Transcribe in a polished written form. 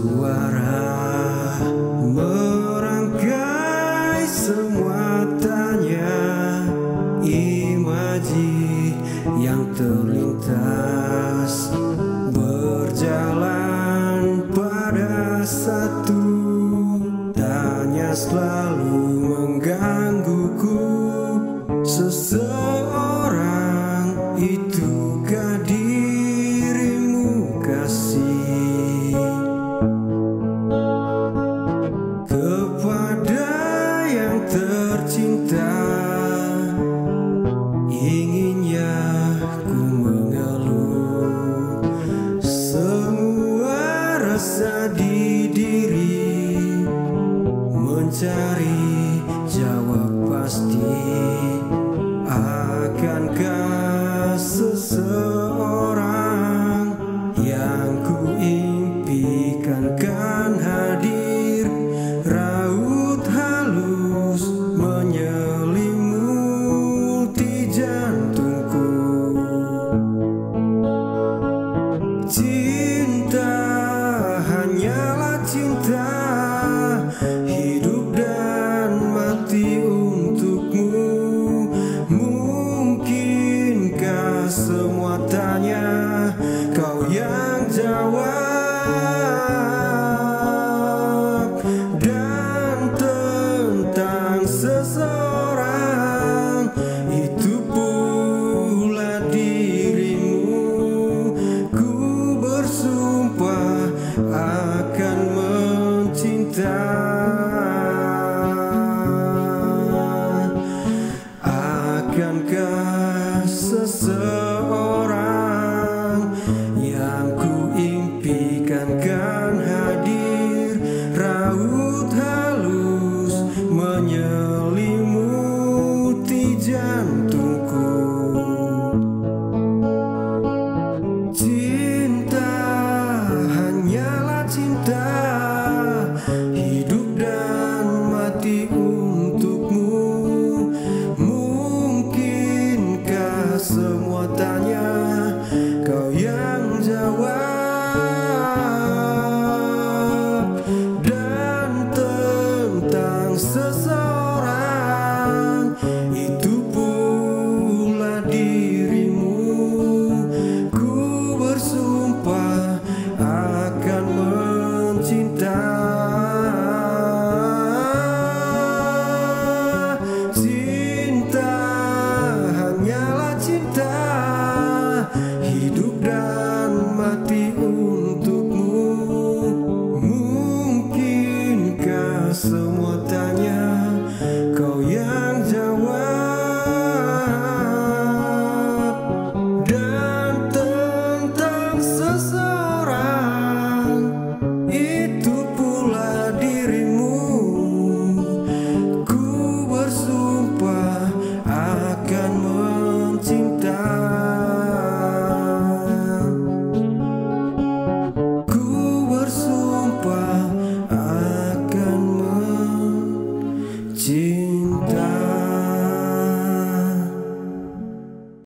Suara merangkai semua tanya, imaji yang terlintas berjalan pada satu tanya selalu menggangguku. Seseorang itukah dirimu kasih? Kepada yang tercinta inginnya ku mengeluh semua rasa di diri, mencari jawab pasti. Akankah seseorang yang ku impikan kan hadir, raut halus menyelimuti jantungku. Cinta hanyalah cinta, hidup dan mati untukmu. Mungkinkah semua tanya kau yang jawab? Dan tentang seseorang itu pula dirimu, ku bersumpah akan mencinta. Akankah seseorang yang ku impikan kan hadir, raut halus menyelimuti jantungku. Cinta hanyalah cinta, hidup dan mati untukmu. Mungkinkah semua tanya kau yang jawab? Dan tentang seseorang itu pula dirimu, ku bersumpah akan mencinta. Cinta hanyalah cinta, hidup dan mati untukmu. Mungkinkah semua tanya kau yang jawab? Dan tentang seseorang itu pula dirimu, ku bersumpah akan mencinta. Ku bersumpah akan mencinta.